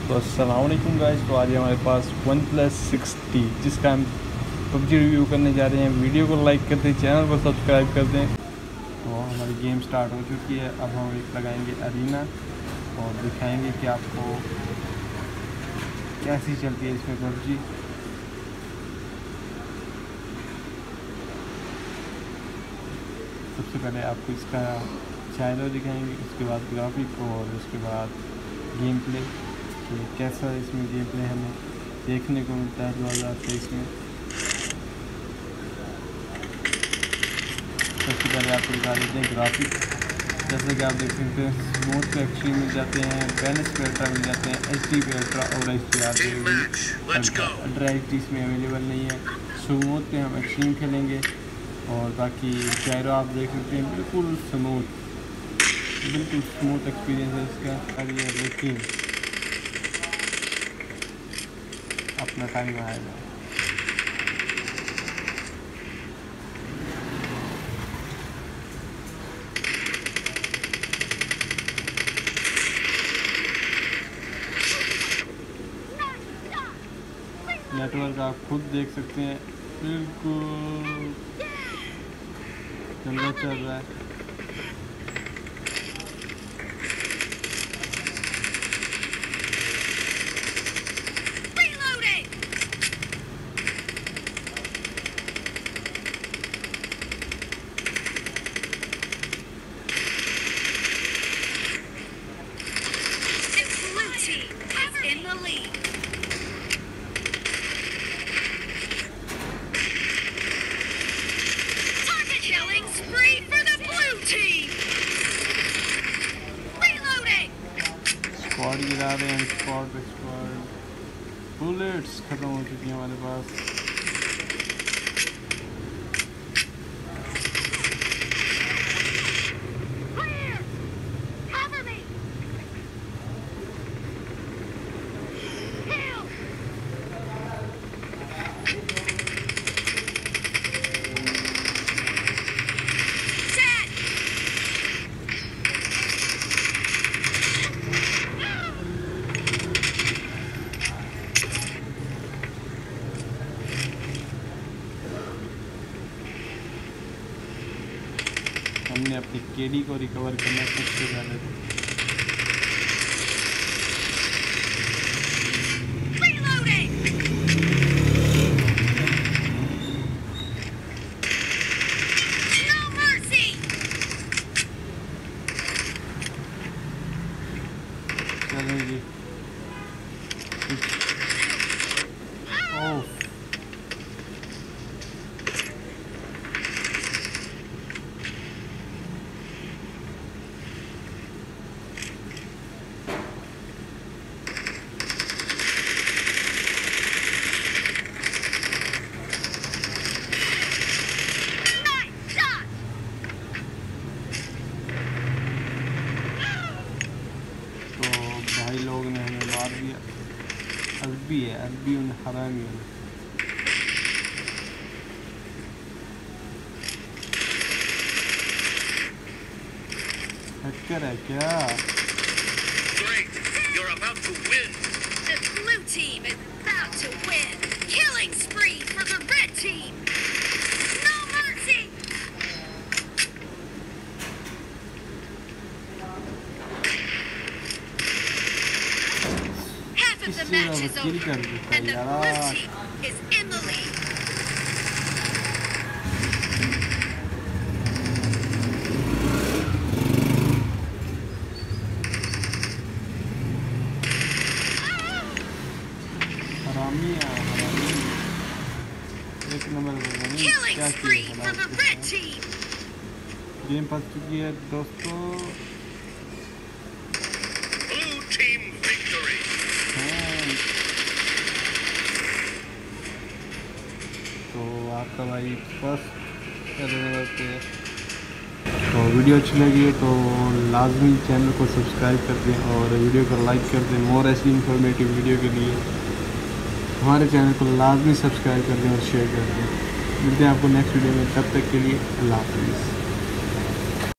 तो अस्सलाम वालेकुम गाइस। तो आज हमारे पास OnePlus 6T जिसका हम पबजी रिव्यू करने जा रहे हैं। वीडियो को लाइक कर दें, चैनल को सब्सक्राइब कर दें। तो हमारी गेम स्टार्ट हो चुकी है। अब हम एक लगाएंगे अरीना और दिखाएंगे कि आपको कैसी चलती है इसमें पबजी। सबसे पहले आपको इसका चैनल दिखाएंगे, उसके बाद ग्राफिक और उसके बाद गेम प्ले कि कैसा इसमें गेम प्ले हमें देखने को मिलता है 2023 में। सबसे पहले आपको दिखा देते हैं ग्राफिक। जैसे कि आप देख सकते हैं स्मूथ पे एक्सट्रीम मिल जाते हैं, बैलेंस पे अल्ट्रा मिल जाते हैं, HD पे अल्ट्रा और HDR अल्ट्रा HD इसमें अवेलेबल नहीं है। स्मूथ पे हम एक्सट्रीम खेलेंगे और बाकी चारों आप देख सकते हैं बिल्कुल स्मूथ एक्सपीरियंस है इसका। लेकिन अपना टाइम आएगा। नेटवर्क आप खुद देख सकते हैं बिल्कुल चल रहा है। In the lead. Target killing spree for the blue team. Reloading. Squad गिरा रहे हैं, स्क्वाड बुलेट्स खत्म हो चुकी हैं हमारे पास। हमने अपनी केडी को रिकवर करना सबसे पहले। चलेंगे ओह भाई लोग ने हमें मार दिया। अरबी उन हरामियों ने। हैकर है क्या? Great, you're about to win. The blue team is about to win. Killing spree for the red team. No mercy. The match is over, and the blue team is in the lead. एक नंबर Killing spree for the red team. Game फंस चुकी है दोस्तों। Blue team victory. तो आपका भाई first पे। तो वीडियो अच्छी लगी है तो लाजमी चैनल को सब्सक्राइब कर दें और वीडियो को लाइक कर दें। मोर ऐसी इंफॉर्मेटिव वीडियो के लिए हमारे चैनल को लाजमी सब्सक्राइब कर दें और शेयर कर दें। मिलते हैं आपको नेक्स्ट वीडियो में, तब तक के लिए अल्लाह हाफिज़।